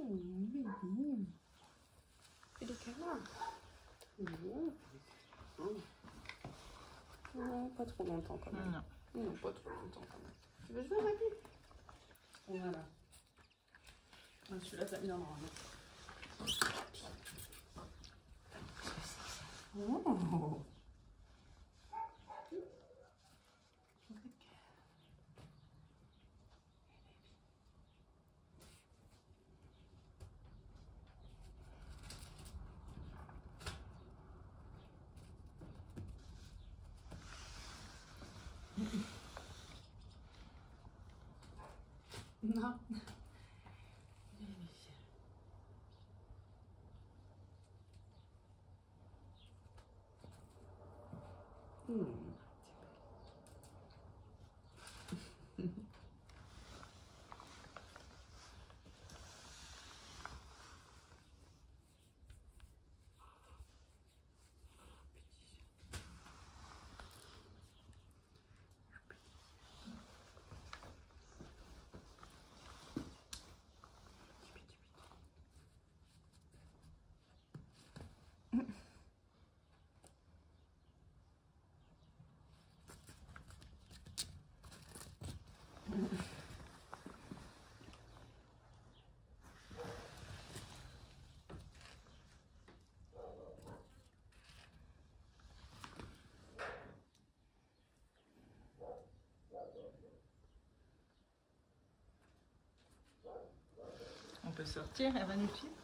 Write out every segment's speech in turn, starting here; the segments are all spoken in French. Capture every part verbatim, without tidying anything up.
bébé. Fais des câlins. Non. Non, pas trop longtemps quand même. Non. Non, pas trop longtemps quand même. Tu veux jouer, Maggie? Voilà. Ah, celui-là, ça vient normalement. Oh. Non. Hmm. On peut sortir, elle va nous suivre.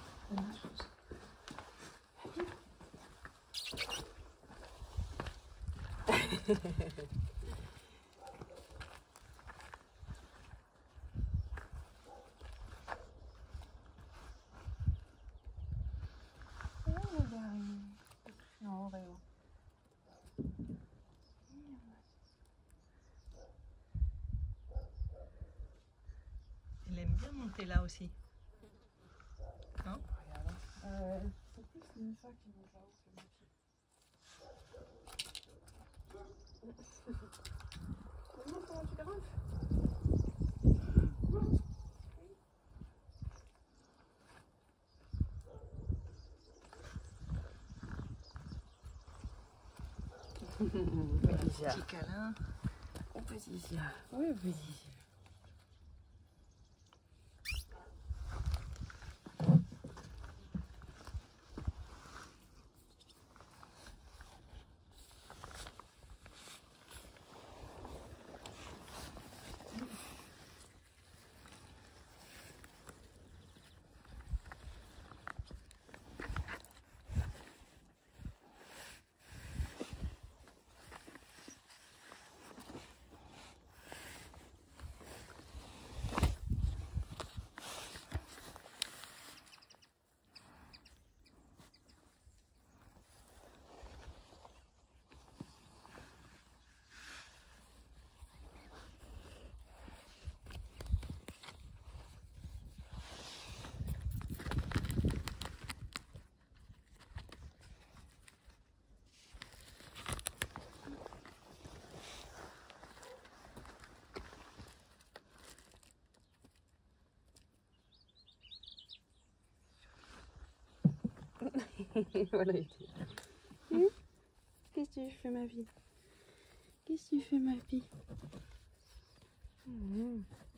Elle aime bien monter là aussi. Non? Euh, c'est plus Nissa qui nous a que ma fille. Comment, comment tu grimpes? Petit câlin. Oh, petit chien. Oui, petit chien. Voilà, il était. Hum? Qu'est-ce que tu fais, ma vie? Qu'est-ce que tu fais, ma vie? Hum.